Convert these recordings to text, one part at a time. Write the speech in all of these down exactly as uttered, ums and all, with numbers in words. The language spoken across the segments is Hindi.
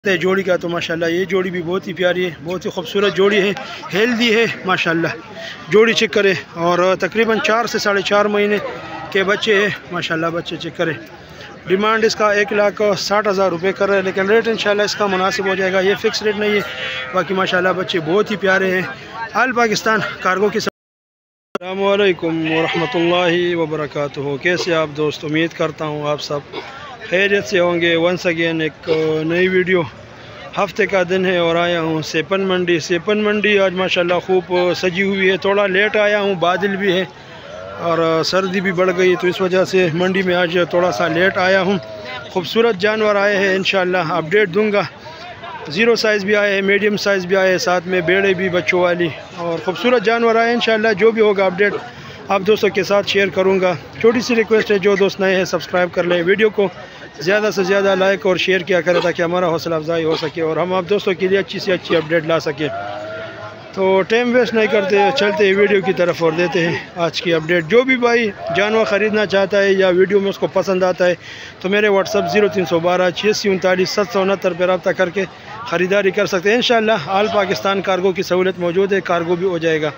जोड़ी का तो माशाल्लाह ये जोड़ी भी बहुत ही प्यारी है, बहुत ही खूबसूरत जोड़ी है, हेल्दी है माशाल्लाह। जोड़ी चेक करें और तकरीबन चार से साढ़े चार महीने के बच्चे हैं माशाल्लाह। बच्चे चेक करें। डिमांड इसका एक लाख साठ हज़ार रुपये कर रहे हैं, लेकिन रेट इंशाल्लाह इसका मुनासिब हो जाएगा। ये फ़िक्स रेट नहीं है। बाकी माशाल्लाह बच्चे बहुत ही प्यारे हैं। आल पाकिस्तान कार्गो की। अस्सलामु अलैकुम वरहमतुल्लाहि वबरकातुहू। कैसे आप दोस्त, उम्मीद करता हूँ आप सब खैरियत से होंगे। वंस अगेन एक नई वीडियो, हफ्ते का दिन है और आया हूँ सेपन मंडी। सेपन मंडी आज माशाल्लाह खूब सजी हुई है। थोड़ा लेट आया हूँ, बादल भी है और सर्दी भी बढ़ गई, तो इस वजह से मंडी में आज थोड़ा सा लेट आया हूँ। खूबसूरत जानवर आए हैं, इंशाल्लाह अपडेट दूंगा। ज़ीरो साइज़ भी आए हैं, मीडियम साइज़ भी आए हैं, साथ में बेड़े भी बच्चों वाली और ख़ूबसूरत जानवर आए। इंशाल्लाह जो भी होगा अपडेट आप दोस्तों के साथ शेयर करूंगा। छोटी सी रिक्वेस्ट है, जो दोस्त नए हैं सब्सक्राइब कर लें, वीडियो को ज़्यादा से ज़्यादा लाइक और शेयर किया करें ताकि हमारा हौसला अफजाई हो सके और हम आप दोस्तों के लिए अच्छी से अच्छी अपडेट ला सकें। तो टाइम वेस्ट नहीं करते, चलते हैं वीडियो की तरफ और देते हैं आज की अपडेट। जो भी भाई जानवर ख़रीदना चाहता है या वीडियो में उसको पसंद आता है तो मेरे व्हाट्सअप ज़ीरो तीन सौ बारह छियासी उनतालीस सात सौ उनहत्तर पर रब्ता करके ख़रीदारी कर सकते हैं। इंशाल्लाह आल पाकिस्तान कार्गो की सहूलत मौजूद है, कार्गो भी हो जाएगा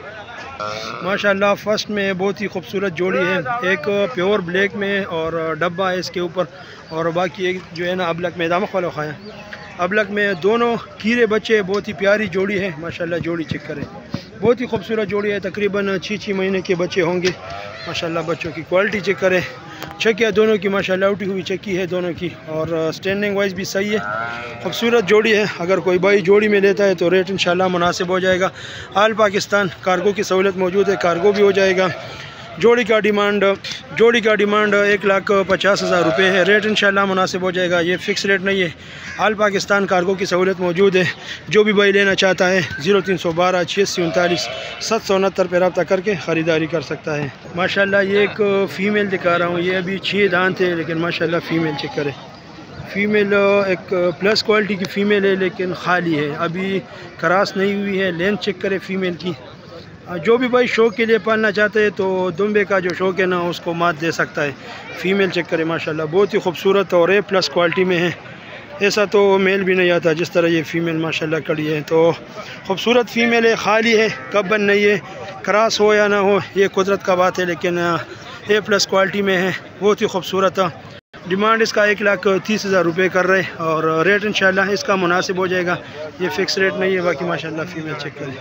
माशाल्लाह। फ़र्स्ट में बहुत ही खूबसूरत जोड़ी है, एक प्योर ब्लैक में और डब्बा है इसके ऊपर, और बाकी एक जो है ना अबलक में दामक वाला खाया अबलक में दोनों कीरे बच्चे। बहुत ही प्यारी जोड़ी है माशाल्लाह। जोड़ी चेक करें, बहुत ही खूबसूरत जोड़ी है। तकरीबन छः छः महीने के बच्चे होंगे माशाल्लाह। बच्चों की क्वालिटी चेक करें। चक्किया दोनों की माशाल्लाह उठी हुई चक्की है दोनों की, और स्टैंडिंग वाइज भी सही है। खूबसूरत जोड़ी है। अगर कोई भाई जोड़ी में लेता है तो रेट इंशाल्लाह मुनासिब हो जाएगा। आल पाकिस्तान कार्गो की सहूलत मौजूद है, कार्गो भी हो जाएगा। जोड़ी का डिमांड जोड़ी का डिमांड एक लाख पचास हज़ार रुपये है। रेट इंशाल्लाह मुनासिब हो जाएगा। ये फ़िक्स रेट नहीं है। आल पाकिस्तान कार्गो की सहूलत मौजूद है। जो भी भाई लेना चाहता है ज़ीरो तीन सौ बारह छियासी उनतालीस सात सौ उनहत्तर पर रब्ता करके ख़रीदारी कर सकता है माशाल्लाह। ये एक फ़ीमेल दिखा रहा हूँ, ये अभी छः दांत है लेकिन माशाल्लाह फ़ीमेल चेक करें। फ़ीमेल एक प्लस क्वालिटी की फ़ीमेल है लेकिन खाली है, अभी क्रॉस नहीं हुई है। लेंथ चेक करें फ़ीमेल की। जो भी भाई शौक़ के लिए पालना चाहते हैं तो दुम्बे का जो शौक़ है ना उसको मात दे सकता है। फ़ीमेल चेक करें माशाल्लाह, बहुत ही खूबसूरत और ए प्लस क्वालिटी में है। ऐसा तो मेल भी नहीं आता जिस तरह ये फ़ीमेल माशाल्लाह कड़ी है। तो खूबसूरत फ़ीमेल है, खाली है, कब्बन नहीं है। क्रॉस हो या ना हो ये कुदरत का बात है, लेकिन ए प्लस क्वालिटी में है, बहुत ही खूबसूरत है। डिमांड इसका एक लाख तीस हज़ार रुपये कर रहे हैं और रेट इंशाल्लाह इसका मुनासिब हो जाएगा। ये फ़िक्स रेट नहीं है। बाकी माशाल्लाह फ़ीमेल चेक करें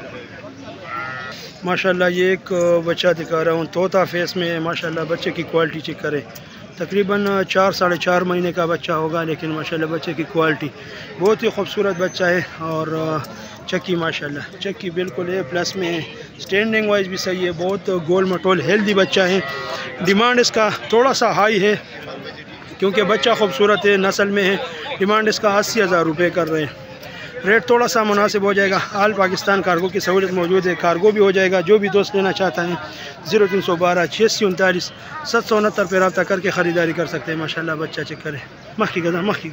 माशाल्लाह। ये एक बच्चा दिखा रहा हूँ तोता फेस में माशाल्लाह। बच्चे की क्वालिटी चेक करें। तकरीबन चार साढ़े चार महीने का बच्चा होगा, लेकिन माशाल्लाह बच्चे की क्वालिटी बहुत ही खूबसूरत बच्चा है। और चक्की माशाल्लाह, चक्की बिल्कुल ए प्लस में है। स्टैंडिंग वाइज भी सही है, बहुत गोल मटोल हेल्दी बच्चा है। डिमांड इसका थोड़ा सा हाई है क्योंकि बच्चा खूबसूरत है, नस्ल में है। डिमांड इसका अस्सी हज़ार रुपये कर रहे हैं। रेट थोड़ा सा मुनासिब हो जाएगा। आल पाकिस्तान कार्गो की सहूलत मौजूद है, कार्गो भी हो जाएगा। जो भी दोस्त लेना चाहता है ज़ीरो तीन सौ बारह छियासी उनतालीस सात सौ उनहत्तर पर रब्ता करके ख़रीदारी कर सकते हैं माशाल्लाह। बच्चा चेक करें। मक्खी गदा मक्खी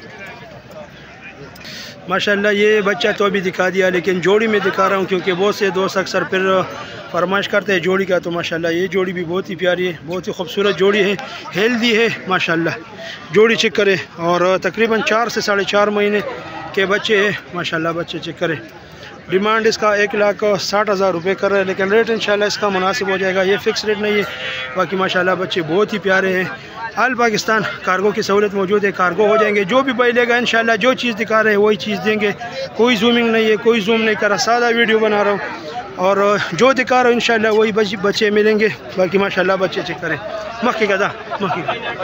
माशाल्लाह। ये बच्चा तो अभी दिखा दिया, लेकिन जोड़ी में दिखा रहा हूँ क्योंकि बहुत से दोस्त अक्सर फिर फरमाइश करते हैं जोड़ी का। तो माशाल्लाह ये जोड़ी भी बहुत ही प्यारी है, बहुत ही खूबसूरत जोड़ी है, हेल्दी है माशाल्लाह। जोड़ी चेक करें और तकरीबन चार से साढ़े चार महीने के बच्चे हैं माशाल्लाह। बच्चे चेक करें। डिमांड इसका एक लाख साठ हज़ार रुपये कर रहे हैं, लेकिन रेट इंशाल्लाह इसका मुनासिब हो जाएगा। ये फ़िक्स रेट नहीं है। बाकी माशाल्लाह बच्चे बहुत ही प्यारे हैं। आल पाकिस्तान कार्गो की सहूलत मौजूद है, कार्गो हो जाएंगे। जो भी भाई लेगा इंशाल्लाह जो चीज़ दिखा रहे हैं वही चीज़ देंगे। कोई जूमिंग नहीं है, कोई जूम नहीं कर रहा, सादा वीडियो बना रहा हूँ और जो दिखा रहा हूँ इंशाल्लाह वही बच्चे मिलेंगे। बाकी माशाल्लाह बच्चे चेक करें। मक्खी गदा मक्खी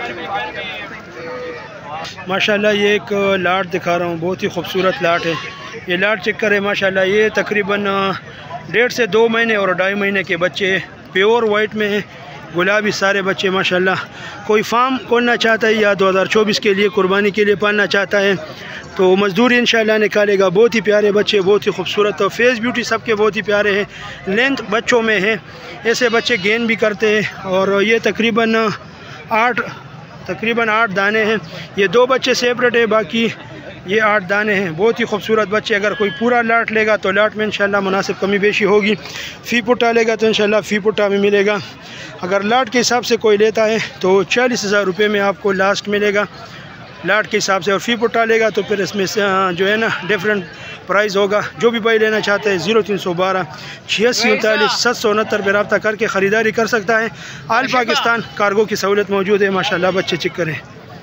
माशाल्लाह। ये एक लाट दिखा रहा हूँ, बहुत ही खूबसूरत लाट है। ये लाट चेक करें माशाल्लाह। ये तकरीबन डेढ़ से दो महीने और ढाई महीने के बच्चे प्योर वाइट में है, गुलाबी सारे बच्चे माशाल्लाह। कोई फार्म खोलना चाहता है या दो हज़ार चौबीस के लिए कुर्बानी के लिए पालना चाहता है तो मजदूरी इंशाल्लाह निकालेगा। बहुत ही प्यारे बच्चे, बहुत ही खूबसूरत और फेस ब्यूटी सबके बहुत ही प्यारे हैं। लेंथ बच्चों में है, ऐसे बच्चे गेन भी करते हैं। और ये तकरीबन आठ तकरीबन आठ दाने हैं। ये दो बच्चे सेपरेट है, बाकी ये आठ दाने हैं। बहुत ही खूबसूरत बच्चे। अगर कोई पूरा लाट लेगा तो लाट में इंशाल्लाह मुनासिब कमी बेशी होगी। फ़ी पुट्टा लेगा तो इंशाल्लाह फ़ी पुट्टा में मिलेगा। अगर लाट के हिसाब से कोई लेता है तो चालीस हज़ार रुपये में आपको लास्ट मिलेगा। लाट के हिसाब से, और फी पुट्टा लेगा तो फिर इसमें से जो है ना डिफरेंट प्राइस होगा। जो भी भाई लेना चाहते हैं ज़ीरो तीन सौ बारह छियासी उनतालीस सात सौ उनहत्तर पर रब्ता करके ख़रीदारी कर सकता है। आल पाकिस्तान कार्गो की सहूलत मौजूद है। माशाल्लाह बच्चे चेक करें।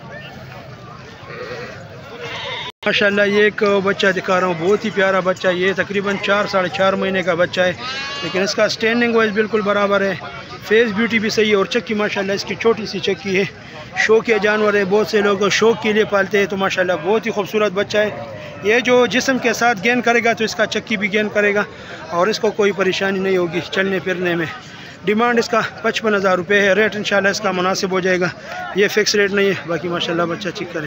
माशाल्लाह ये एक बच्चा दिखा रहा हूँ, बहुत ही प्यारा बच्चा। ये तकरीबन चार साढ़े चार महीने का बच्चा है, लेकिन इसका स्टैंडिंग वाइज बिल्कुल बराबर है। फेस ब्यूटी भी सही है और चक्की माशाल्लाह इसकी छोटी सी चक्की है। शौकिया जानवर है, बहुत से लोग शौक के लिए पालते हैं, तो माशाल्लाह बहुत ही खूबसूरत बच्चा है। ये जो जिस्म के साथ गेन करेगा तो इसका चक्की भी गेन करेगा और इसको कोई परेशानी नहीं होगी चलने फिरने में। डिमांड इसका पचपन हज़ार रुपये है। रेट इंशाल्लाह इसका मुनासिब हो जाएगा, ये फ़िक्स रेट नहीं है। बाकी माशाल्लाह बच्चा चेक करें।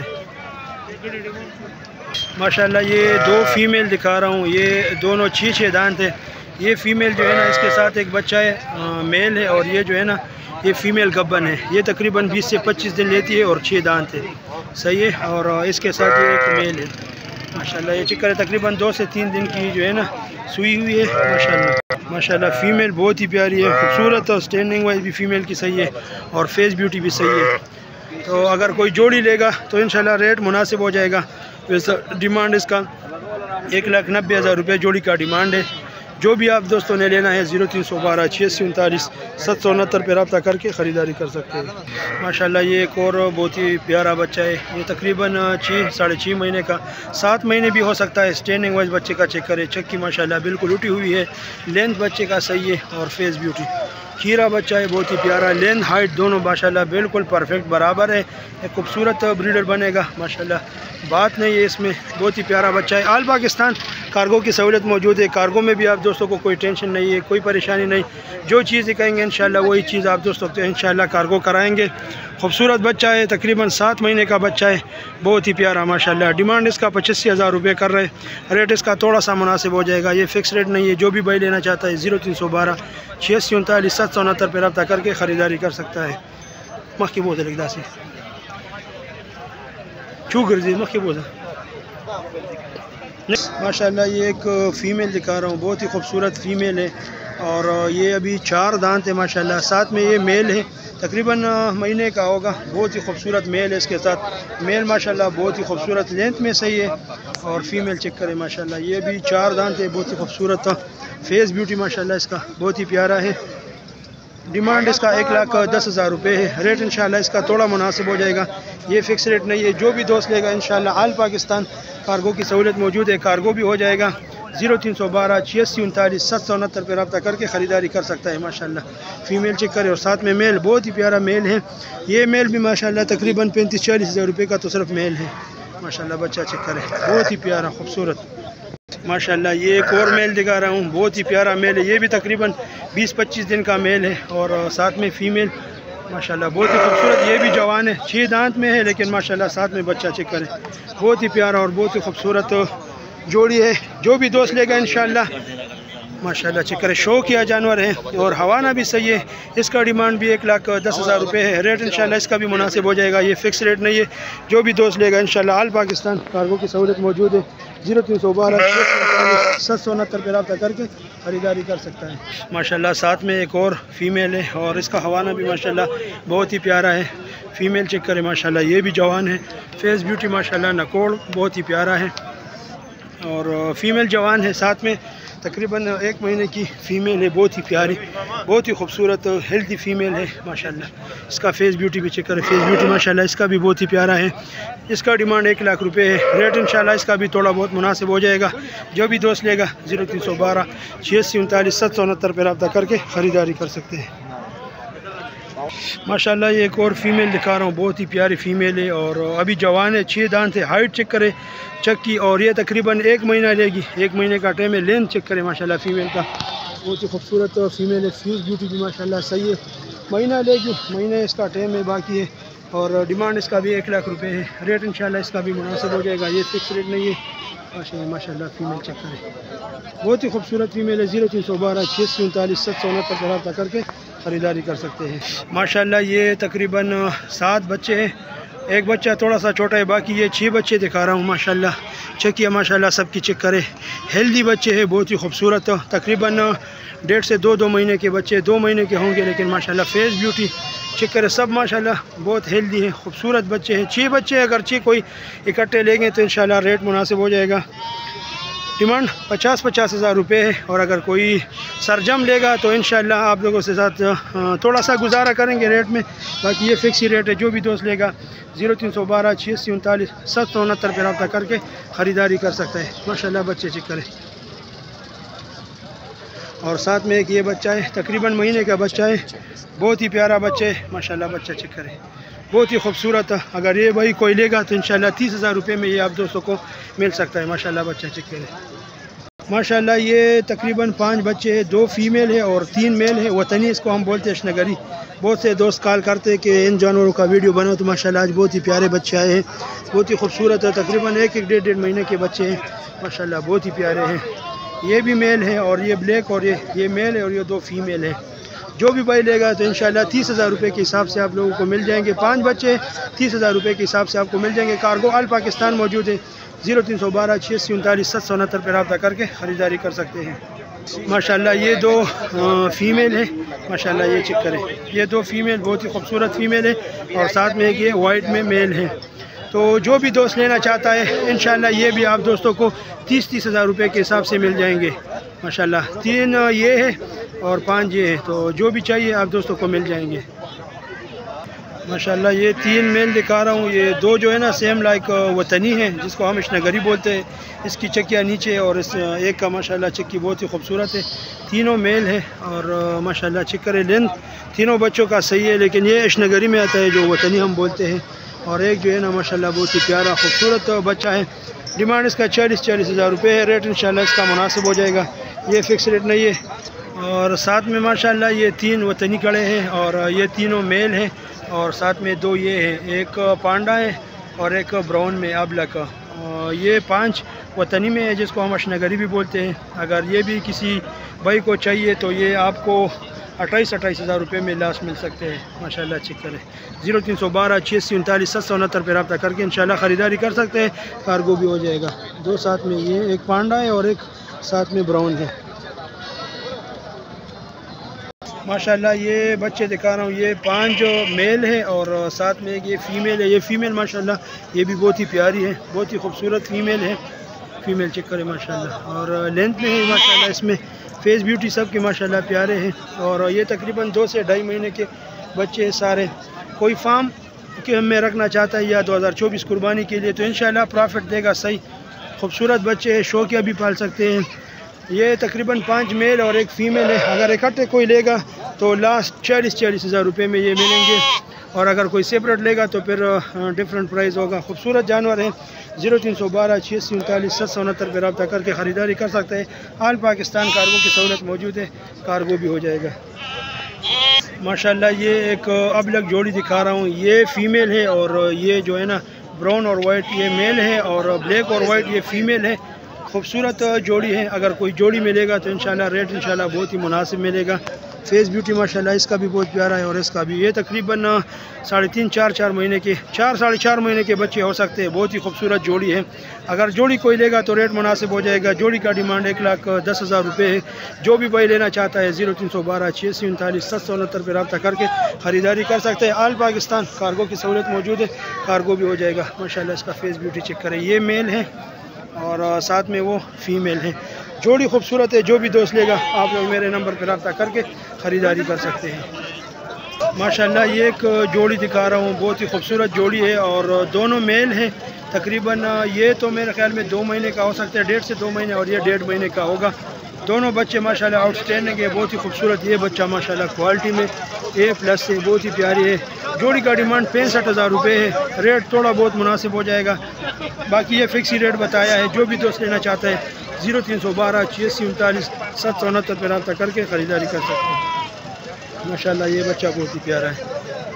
माशाल्लाह ये दो फीमेल दिखा रहा हूँ, ये दोनों छः छः दांत है। ये फ़ीमेल जो है ना इसके साथ एक बच्चा है, आ, मेल है, और ये जो है ना ये फ़ीमेल गब्बन है। ये तकरीबन बीस से पच्चीस दिन लेती है और छः दांत है, सही है। और इसके साथ ये एक मेल है। माशाल्लाह ये चिक्कर तकरीबन दो से तीन दिन की जो है ना सुई हुई है। माशाल्लाह माशाल्लाह फ़ीमेल बहुत ही प्यारी है, खूबसूरत, और स्टैंडिंग वाइज भी फ़ीमेल की सही है और फेस ब्यूटी भी सही है। तो अगर कोई जोड़ी लेगा तो इंशाल्लाह रेट मुनासिब हो जाएगा। वैसा डिमांड इसका एक लाख नब्बे हज़ार रुपये जोड़ी का डिमांड है। जो भी आप दोस्तों ने लेना है ज़ीरो तीन सौ बारह छियासी उनतालीस सात सौ उनहत्तर पर रब्ता करके ख़रीदारी कर सकते हैं। माशाल्लाह ये एक और बहुत ही प्यारा बच्चा है। ये तकरीबन छः साढ़े छः महीने का, सात महीने भी हो सकता है। स्टैंडिंग वाइज बच्चे का चेक करें, चक्की माशाल्लाह बिल्कुल उठी हुई है, लेंथ बच्चे का सही है और फेस ब्यूटी। खीरा बच्चा है, बहुत ही प्यारा, लेंथ हाइट दोनों माशाल्लाह बिल्कुल परफेक्ट बराबर है। एक खूबसूरत ब्रीडर बनेगा माशाल्लाह, बात नहीं है इसमें। बहुत ही प्यारा बच्चा है। आल पाकिस्तान कार्गो की सहूलत मौजूद है। कार्गो में भी आप दोस्तों को कोई टेंशन नहीं है, कोई परेशानी नहीं। जो चीज़ कहेंगे इंशाल्लाह वही चीज़ आप दोस्तों को इंशाल्लाह कार्गो कराएंगे। खूबसूरत बच्चा है, तकरीबन सात महीने का बच्चा है, बहुत ही प्यारा माशाल्लाह। डिमांड इसका पचासी हज़ार रुपये कर रहे हैं। रेट इसका थोड़ा सा मुनासिब हो जाएगा, ये फ़िक्स रेट नहीं है। जो भी भाई लेना चाहता है ज़ीरो तीन सौ बारह छियासी उनतालीस सात सौ उनहत्तर पर रब्ता करके ख़रीदारी कर सकता है। मक्की बोझ लिखदा से चू गर्जी मक्की बोझ। माशाल्लाह ये एक फ़ीमेल दिखा रहा हूँ, बहुत ही खूबसूरत फ़ीमेल है और ये अभी चार दांत है माशाल्लाह। साथ में ये मेल है, तकरीबन महीने का होगा। बहुत ही खूबसूरत मेल है इसके साथ। मेल माशाल्लाह बहुत ही खूबसूरत, लेंथ में सही है और फीमेल चेक करें माशाल्लाह। ये भी चार दांत है, बहुत ही खूबसूरत था। फेस ब्यूटी माशाल्लाह इसका बहुत ही प्यारा है। डिमांड इसका एक लाख दस हज़ार रुपये है। रेट इंशाल्लाह इसका थोड़ा मुनासिब हो जाएगा, ये फ़िक्स रेट नहीं है। जो भी दोस्त लेगा इंशाल्लाह आल पाकिस्तान कार्गो की सहूलत मौजूद है, कार्गो भी हो जाएगा। ज़ीरो तीन सौ बारह छियासी उनतालीस सात सौ उनहत्तर पर रब्ता करके ख़रीदारी कर सकता है माशाल्लाह। फ़ीमेल चेक करें और साथ में मेल, बहुत ही प्यारा मेल है। ये मेल भी माशाल्लाह तकरीबन पैंतीस चालीस हज़ार रुपये का तो सिर्फ मेल है माशाल्लाह। बच्चा चेक करें, बहुत ही प्यारा खूबसूरत माशाल्लाह। ये एक और मेल दिखा रहा हूँ, बहुत ही प्यारा मेल है। ये भी तकरीबन बीस पच्चीस दिन का मेल है और साथ में फ़ीमेल माशाल्लाह बहुत ही खूबसूरत। ये भी जवान है, छः दांत में है, लेकिन माशाल्लाह साथ में बच्चा चेक करें, बहुत ही प्यारा और बहुत ही खूबसूरत जोड़ी है। जो भी दोस्त लेगा इंशाल्लाह माशाल्लाह चेक करें। शौकिया जानवर है और हवाना भी सही है। इसका डिमांड भी एक लाख दस हज़ार रुपये है। रेट इंशाल्लाह इसका भी मुनासिब हो जाएगा, ये फ़िक्स रेट नहीं है। जो भी दोस्त लेगा इंशाल्लाह आल पाकिस्तान कार्गो की सहूलत मौजूद है। ज़ीरो तीन सौ बारह सात सौ उनहत्तर पर रब्ता करके ख़रीदारी कर सकता है माशाल्लाह। साथ में एक और फ़ीमेल है और इसका हवाना भी माशाल्लाह बहुत ही प्यारा है। फ़ीमेल चेक करें माशाल्लाह, ये भी जवान है। फेस ब्यूटी माशाल्लाह, नकोड़ बहुत ही प्यारा है और फ़ीमेल जवान है। साथ में तकरीबन एक महीने की फ़ीमेल है, बहुत ही प्यारी, बहुत ही खूबसूरत हेल्दी फ़ीमेल है माशाल्लाह। इसका फेस ब्यूटी भी चेक करें, फेस ब्यूटी माशाल्लाह इसका भी बहुत ही प्यारा है। इसका डिमांड एक लाख रुपए है। रेट इंशाल्लाह इसका भी थोड़ा बहुत मुनासिब हो जाएगा। जो भी दोस्त लेगा ज़ीरो तीन सौ बारह छियासी उनतालीस सात सौ उनहत्तर पर रब्ता करके ख़रीदारी कर सकते हैं माशाल्लाह। ये एक और फीमेल दिखा रहा हूँ, बहुत ही प्यारी फीमेल है और अभी जवान है, छः दांत है। हाइट चेक करें चक्की, और ये तकरीबन एक महीना लेगी, एक महीने का टाइम है। लेंथ चेक करें माशाल्लाह फीमेल का, बहुत ही खूबसूरत फीमेल है। फ्यूज़ ब्यूटी भी माशाल्लाह सही है। महीना लेगी, महीने इसका टाइम है बाकी है और डिमांड इसका भी एक लाख रुपए है। रेट इंशाल्लाह इसका भी मुनासिब हो जाएगा, ये फिक्स रेट नहीं है माशाल्लाह। माशाल्लाह फीमेल चेक करें, बहुत ही खूबसूरत फीमेल है। ज़ीरो तीन सौ बारह छः सौ उनतालीस सात सौ उनहत्तर पर रब्ता करके ख़रीदारी कर सकते हैं माशाल्लाह। ये तकरीबन सात बच्चे हैं, एक बच्चा थोड़ा सा छोटा है, बाकी ये छः बच्चे दिखा रहा हूँ माशाल्लाह। चेक किया माशाल्लाह, सबकी चेक करें। हेल्दी बच्चे हैं, बहुत ही खूबसूरत। तकरीबन डेढ़ से दो दो महीने के बच्चे, दो महीने के होंगे, लेकिन माशाल्लाह फेस ब्यूटी चेक करें, सब माशाल्लाह बहुत हेल्दी है, खूबसूरत बच्चे हैं। छः बच्चे अगर छः कोई इकट्ठे लेंगे तो इंशाल्लाह रेट मुनासिब हो जाएगा। डिमांड पचास पचास हज़ार रुपये है, और अगर कोई सरजम लेगा तो इंशाल्लाह आप लोगों से साथ थोड़ा सा गुजारा करेंगे रेट में, बाकी ये फिक्स ही रेट है। जो भी दोस्त लेगा ज़ीरो तीन सौ बारह छियासी उनतालीस सात सौ उनहत्तर पर रब्ता करके ख़रीदारी कर सकता है। माशाल्लाह बच्चे चेक करें, और साथ में एक ये बच्चा है, तकरीबन महीने का बच्चा है, बहुत ही प्यारा बच्चा है माशाल्लाह। बच्चा चेक करें, बहुत ही खूबसूरत है। अगर ये भाई कोई लेगा तो इंशाल्लाह तीस हज़ार रुपये में ये आप दोस्तों को मिल सकता है। माशाल्लाह बच्चा चेक करें, माशाल्लाह ये तकरीबन पाँच बच्चे हैं, दो फीमेल है और तीन मेल है। वतनी इसको हम बोलते हैं, अशनगरी। बहुत से दोस्त कॉल करते हैं कि इन जानवरों का वीडियो बनाओ, तो माशाल्लाह आज बहुत ही प्यारे बच्चे आए हैं, बहुत ही खूबसूरत है। तकरीबन एक एक डेढ़ डेढ़ महीने के बच्चे हैं माशाल्लाह, बहुत ही प्यारे हैं। ये भी मेल है और ये ब्लैक, और ये ये मेल है और ये दो फीमेल है। जो भी भाई लेगा तो इंशाल्लाह तीस हज़ार रुपये के हिसाब से आप लोगों को मिल जाएंगे। पाँच बच्चे तीस हज़ार रुपये के हिसाब से आपको मिल जाएंगे। कार्गो ऑल पाकिस्तान मौजूद है। ज़ीरो तीन सौ बारह छियासी उनतालीस सात सौ उनहत्तर पर रब्ता करके ख़रीदारी कर सकते हैं। माशाल्लाह ये दो फीमेल है माशाल्लाह, ये चेक करें, ये दो फीमेल बहुत ही खूबसूरत फीमेल है, और साथ में एक ये वाइट में मेल है। तो जो भी दोस्त लेना चाहता है इंशाल्लाह ये भी आप दोस्तों को तीस तीस हज़ार रुपये के हिसाब से मिल जाएंगे माशाल्लाह। तीन ये है और पाँच ये है, तो जो भी चाहिए आप दोस्तों को मिल जाएंगे माशाल्लाह। ये तीन मेल दिखा रहा हूँ, ये दो जो है ना सेम लाइक वतनी है, जिसको हम अशनगरी बोलते हैं। इसकी चक्कियाँ नीचे और इस एक का माशाल्लाह चक्की बहुत ही खूबसूरत है। तीनों मेल है और माशाल्लाह चेक करें, लेंथ तीनों बच्चों का सही है, लेकिन ये अशनगरी में आता है जो वतनी हम बोलते हैं। और एक जो है ना माशाल्लाह बहुत ही प्यारा खूबसूरत बच्चा है। डिमांड इसका चालीस चालीस हज़ार रुपये है। रेट इंशाल्लाह इसका मुनासिब हो जाएगा, ये फ़िक्स रेट नहीं है। और साथ में माशाल्लाह ये तीन वतनी कड़े हैं और ये तीनों मेल हैं, और साथ में दो ये हैं, एक पांडा है और एक ब्राउन में अबला का। ये पांच वतनी में है, जिसको हम अशनगरी भी बोलते हैं। अगर ये भी किसी भाई को चाहिए तो ये आपको अट्ठाईस अट्ठाईस हज़ार रुपये में लास्ट मिल सकते हैं माशाल्लाह। चेक करें, ज़ीरो तीन सौ बारह छियासी उनतालीस सात सौ उनहत्तर पर रब्ता करके इंशाल्लाह ख़रीदारी कर सकते हैं। कार्गो भी हो जाएगा। दो साथ में ये एक पांडा है और एक साथ में ब्राउन है माशाल्लाह। ये बच्चे दिखा रहा हूँ, ये पांच जो मेल है और साथ में एक ये फ़ीमेल है। ये फ़ीमेल माशाल्लाह ये भी बहुत ही प्यारी है, बहुत ही खूबसूरत फ़ीमेल है। फ़ीमेल चेक करें माशाल्लाह, और लेंथ में है माशाल्लाह। इसमें फेस ब्यूटी सब के माशाल्लाह प्यारे हैं, और ये तकरीबन दो से ढाई महीने के बच्चे हैं सारे। कोई फार्म के में रखना चाहता है या दो हज़ार चौबीस कुर्बानी के लिए तो इंशाल्लाह प्रॉफिट देगा। सही खूबसूरत बच्चे हैं, शौकिया भी पाल सकते हैं। ये तकरीबन पाँच मेल और एक फ़ीमेल है। अगर इकट्ठे कोई लेगा तो लास्ट चालीस चालीस हज़ार रुपये में ये मिलेंगे, और अगर कोई सेपरेट लेगा तो फिर डिफरेंट प्राइस होगा। खूबसूरत जानवर है। ज़ीरो तीन सौ बारह छियासी उनतालीस सात सौ उनहत्तर पर रब्ता करके ख़रीदारी कर सकते हैं। आल पाकिस्तान कार्गो की सहूलत मौजूद है, कार्गो भी हो जाएगा माशाल्लाह। ये एक अबलग जोड़ी दिखा रहा हूँ, ये फ़ीमेल है, और ये जो है ना ब्राउन और वाइट ये मेल है, और ब्लैक और वाइट ये फ़ीमेल है। खूबसूरत जोड़ी है। अगर कोई जोड़ी मिलेगा तो इंशाल्लाह रेट इंशाल्लाह बहुत ही मुनासिब मिलेगा। फेस ब्यूटी माशाल्लाह इसका भी बहुत प्यारा है, और इसका भी। ये तकरीबन साढ़े तीन चार चार महीने के चार साढ़े चार महीने के बच्चे हो सकते हैं। बहुत ही खूबसूरत जोड़ी है। अगर जोड़ी कोई लेगा तो रेट मुनासिब हो जाएगा। जोड़ी का डिमांड एक लाख दस हज़ार रुपये है। जो भी भाई लेना चाहता है ज़ीरो तीन सौ बारह छियासी उनतालीस सात सौ उनहत्तर पर रब्ता करके ख़रीदारी कर सकते हैं। आल पाकिस्तान कार्गो की सहूलत मौजूद है, कार्गो भी हो जाएगा माशाल्लाह। इसका फेस ब्यूटी चेक करें, ये मेल है और साथ में वो फीमेल है। जोड़ी खूबसूरत है। जो भी दोस्त लेगा आप लोग मेरे नंबर पर रब्ता करके ख़रीदारी कर सकते हैं माशाल्लाह। ये एक जोड़ी दिखा रहा हूँ, बहुत ही खूबसूरत जोड़ी है, और दोनों मेल हैं। तकरीबन ये तो मेरे ख्याल में दो महीने का हो सकता है, डेढ़ से दो महीने, और ये डेढ़ महीने का होगा। दोनों बच्चे माशाल्लाह आउटस्टैंडिंग है, बहुत ही खूबसूरत। ये बच्चा माशाल्लाह क्वालिटी में ए प्लस से बहुत ही प्यारी है। जोड़ी का डिमांड पैंसठ हज़ार रुपये है। रेट थोड़ा बहुत मुनासिब हो जाएगा, बाकी ये फिक्स ही रेट बताया है। जो भी दोस्त लेना चाहता है ज़ीरो तीन सौ बारह छियासी उनतालीस सात सौ उनहत्तर पर रब्ता करके ख़रीदारी कर सकते हैं माशाल्लाह। ये बच्चा बहुत ही प्यारा है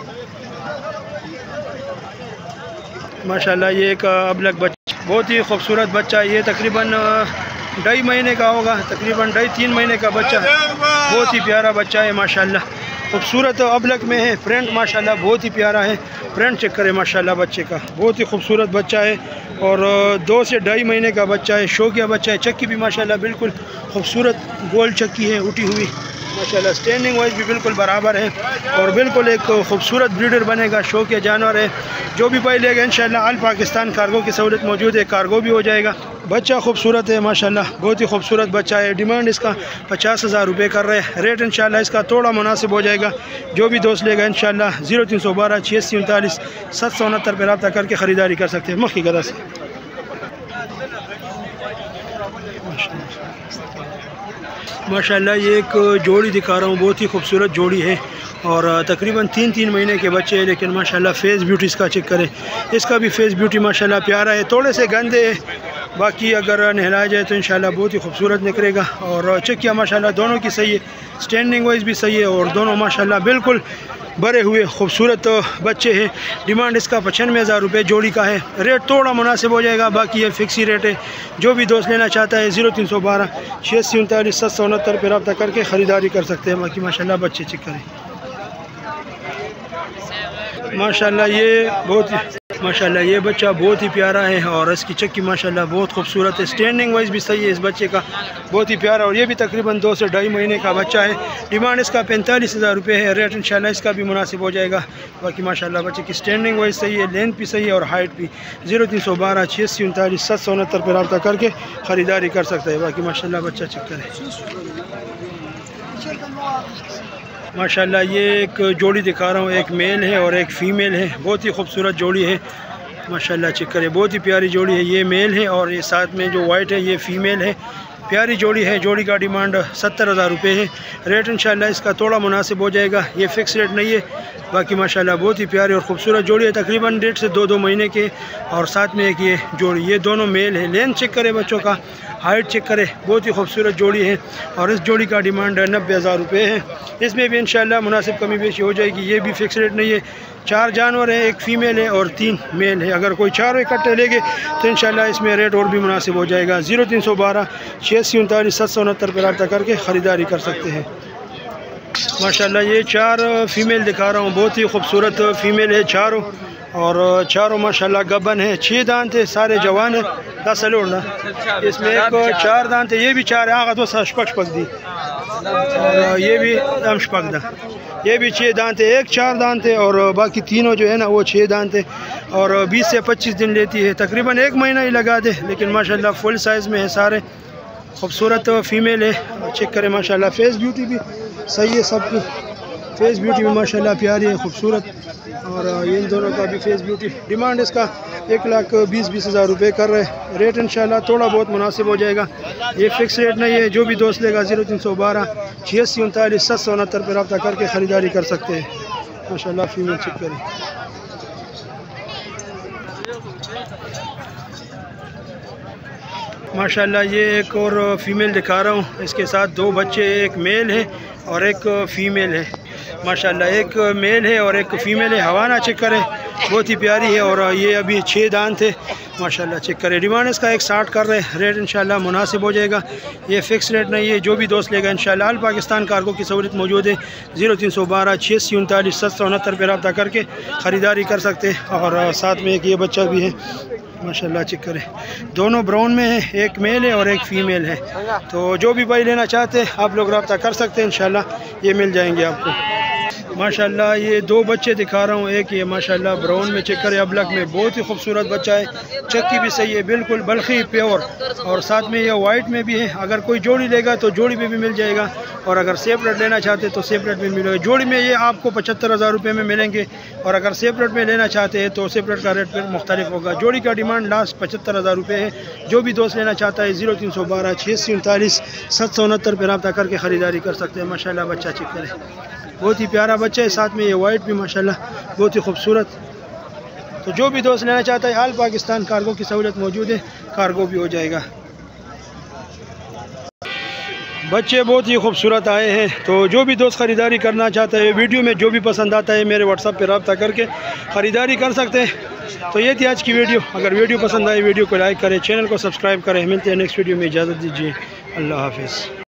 माशाल्लाह। ये एक अबलग बच्चा, बहुत ही खूबसूरत बच्चा। ये तकरीबन ढाई महीने का होगा, तकरीबन ढाई तीन महीने का बच्चा। बहुत ही प्यारा बच्चा है माशाल्लाह। खूबसूरत अबलग में है। प्रिंट माशाल्लाह बहुत ही प्यारा है। प्रिंट चेक करें माशाल्लाह बच्चे का, बहुत ही खूबसूरत बच्चा है, और दो से ढाई महीने का बच्चा है। शौकिया बच्चा है। चक्की भी माशाल्लाह बिल्कुल खूबसूरत गोल चक्की है, उठी हुई माशाल्लाह स्टैंडिंग वाइज भी बिल्कुल बराबर है और बिल्कुल एक खूबसूरत ब्रीडर बनेगा, शौक जानवर है। जो भी भाई लेगा इंशाल्लाह ऑल पाकिस्तान कार्गो की सहूलत मौजूद है, कार्गो भी हो जाएगा। बच्चा खूबसूरत है माशाल्लाह, बहुत ही खूबसूरत बच्चा है। डिमांड इसका पचास हज़ार रुपये कर रहे हैं। रेट इंशाल्लाह इसका थोड़ा मुनासिब हो जाएगा। जो भी दोस्त लेगा इंशाल्लाह ज़ीरो तीन सौ बारह छियासी उनतालीस सात सौ उनहत्तर पर रब्ता करके ख़रीदारी कर सकते हैं। मक्खी गदा से माशाल्लाह ये एक जोड़ी दिखा रहा हूँ, बहुत ही खूबसूरत जोड़ी है और तकरीबन तीन तीन महीने के बच्चे हैं, लेकिन माशाल्लाह फेस ब्यूटी इसका चेक करें। इसका भी फेस ब्यूटी माशाल्लाह प्यारा है, थोड़े से गंदे है, बाकी अगर नहलाया जाए तो इंशाल्लाह बहुत ही खूबसूरत निकलेगा। और चेक किया माशाल्लाह दोनों की सही है, स्टैंडिंग वाइज भी सही है और दोनों माशाल्लाह बिल्कुल बड़े हुए खूबसूरत बच्चे हैं। डिमांड इसका पचानवे हज़ार रुपये जोड़ी का है। रेट थोड़ा मुनासिब हो जाएगा, बाकी ये फिक्स ही रेट है। जो भी दोस्त लेना चाहता है ज़ीरो तीन सौ बारह छियासी उनतालीस सात सौ उनहत्तर पर रब्ता करके ख़रीदारी कर सकते हैं। बाकी माशाल्लाह बच्चे चेक करें माशाल्लाह ये बहुत माशाल्लाह ये बच्चा बहुत ही प्यारा है और इसकी चक्की माशाल्लाह बहुत खूबसूरत है। स्टैंडिंग वाइज भी सही है इस बच्चे का, बहुत ही प्यारा। और ये भी तकरीबन दो से ढाई महीने का बच्चा है। डिमांड इसका पैंतालीस हज़ार रुपये है। रेट इंशाल्लाह इसका भी मुनासिब हो जाएगा। बाकी माशाल्लाह बच्चे की स्टैंडिंग वाइज सही है, लेंथ भी सही है और हाइट भी। ज़ीरो तीन सौ बारह छियासी उनतालीस सात सौ उनहत्तर पर रब्ता करके ख़रीदारी कर सकता है। बाकी माशाल्लाह बच्चा चेक करें माशाल्लाह ये एक जोड़ी दिखा रहा हूँ, एक मेल है और एक फ़ीमेल है। बहुत ही खूबसूरत जोड़ी है माशाल्लाह, चेक करें, बहुत ही प्यारी जोड़ी है। ये मेल है और ये साथ में जो वाइट है ये फ़ीमेल है। प्यारी जोड़ी है। जोड़ी का डिमांड सत्तर हज़ार रुपये है। रेट इंशाल्लाह इसका थोड़ा मुनासिब हो जाएगा, ये फ़िक्स रेट नहीं है। बाकी माशाल्लाह बहुत ही प्यारी और ख़ूबसूरत जोड़ी है, तकरीबन डेढ़ से दो दो महीने के और साथ में एक ये जोड़ी, ये दोनों मेल है। लेंथ चेक करें बच्चों का, हाइट चेक करें, बहुत ही खूबसूरत जोड़ी है और इस जोड़ी का डिमांड नब्बे हज़ार रुपये है। इसमें भी इंशाल्लाह मुनासिब कमी बेशी हो जाएगी। ये भी फ़िक्स रेट नहीं है। चार जानवर है, एक फ़ीमेल है और तीन मेल है। अगर कोई चारों इकट्ठे लेंगे तो इंशाल्लाह इसमें रेट और भी मुनासिब हो जाएगा। ज़ीरो तीन सौ बारह छियासी उनतालीस सात सौ उनहत्तर पर रब्ता करके ख़रीदारी कर सकते हैं। माशाल्लाह ये चार फ़ीमेल दिखा रहा हूँ, बहुत ही खूबसूरत फ़ीमेल है चारों और चारों माशाल्लाह गबन है। छः दांत है, सारे जवान है। दस लोड़ना इसमें एक चार दांत है, ये भी चार है। आगा तो शपक पक दी और ये भी दम शपक दा, ये भी छः दांत है। एक चार दांत है और बाकी तीनों जो है ना वो छः दांत है और बीस से पच्चीस दिन लेती है। तकरीबन एक महीना ही लगा दे, लेकिन माशाल्लाह फुल साइज़ में है, सारे खूबसूरत फ़ीमेल है। चेक करें माशाल्लाह फेस ब्यूटी भी सही है, सबकी फेस ब्यूटी भी माशाल्लाह प्यारी है, खूबसूरत। और इन दोनों का भी फेस ब्यूटी। डिमांड इसका एक लाख बीस बीस हज़ार रुपये कर रहे हैं। रेट इंशाल्लाह थोड़ा बहुत मुनासिब हो जाएगा, ये फ़िक्स रेट नहीं है। जो भी दोस्त लेगा ज़ीरो तीन सौ बारह छियासी उनतालीस सात सौ उनहत्तर पर रब्ता करके ख़रीदारी कर सकते हैं। माशाल्लाह फीमेल चेक करें माशाल्लाह ये एक और फ़ीमेल दिखा रहा हूँ, इसके साथ दो बच्चे, एक मेल है और एक फ़ीमेल है। माशाल्लाह एक मेल है और एक फ़ीमेल है। हवाना चेक करें, बहुत ही प्यारी है और ये अभी छः दांत है माशाल्लाह, चेक करें। डिमांड इसका एक साठ कर रहे हैं। रेट इंशाल्लाह मुनासिब हो जाएगा, ये फ़िक्स रेट नहीं है। जो भी दोस्त लेगा इंशाल्लाह ऑल पाकिस्तान कार्गो की सहूलत मौजूद है। ज़ीरो तीन सौ बारह छियासी उनतालीस सात सौ उनहत्तर पर रब्ता करके ख़रीदारी कर सकते हैं। और साथ में एक ये बच्चा भी है माशाल्लाह, चेक करें। दोनों ब्राउन में है, एक मेल है और एक फ़ीमेल है। तो जो भी भाई लेना चाहते हैं आप लोग रब्ता कर सकते हैं, इंशाल्लाह ये मिल जाएंगे आपको। माशाल्लाह ये दो बच्चे दिखा रहा हूँ, एक ये माशाल्लाह ब्राउन में चेक करें, अबलक में बहुत ही खूबसूरत बच्चा है। चक्की भी सही है, बिल्कुल बल्खी प्योर। और साथ में ये वाइट में भी है। अगर कोई जोड़ी लेगा तो जोड़ी में भी मिल जाएगा और अगर सेपरेट लेना चाहते तो सेपरेट में मिलेगा। जोड़ी में ये आपको पचहत्तर हज़ार रुपये में मिलेंगे और अगर सेपरेट में लेना चाहते हैं तो सेपरेट का रेट फिर मुख्तलिफ होगा। जोड़ी का डिमांड लास्ट पचहत्तर हज़ार रुपये है। जो भी दोस्त लेना चाहता है ज़ीरो तीन सौ बारह छियासी उनतालीस सात सौ उनहत्तर पर रब्ता करके ख़रीदारी कर सकते हैं। माशाल्लाह बच्चा चेक करें, बहुत ही प्यारा बच्चा है। साथ में ये वाइट भी माशाल्लाह बहुत ही खूबसूरत। तो जो भी दोस्त लेना चाहता है ऑल पाकिस्तान कार्गो की सहूलत मौजूद है, कार्गो भी हो जाएगा। बच्चे बहुत ही खूबसूरत आए हैं। तो जो भी दोस्त ख़रीदारी करना चाहता है, वीडियो में जो भी पसंद आता है मेरे व्हाट्सएप पे रब्ता करके ख़रीदारी कर सकते हैं। तो ये थी आज की वीडियो। अगर वीडियो पसंद आए वीडियो को लाइक करें, चैनल को सब्सक्राइब करें। मिलते हैं नेक्स्ट वीडियो में, इजाज़त दीजिए, अल्लाह हाफिज़।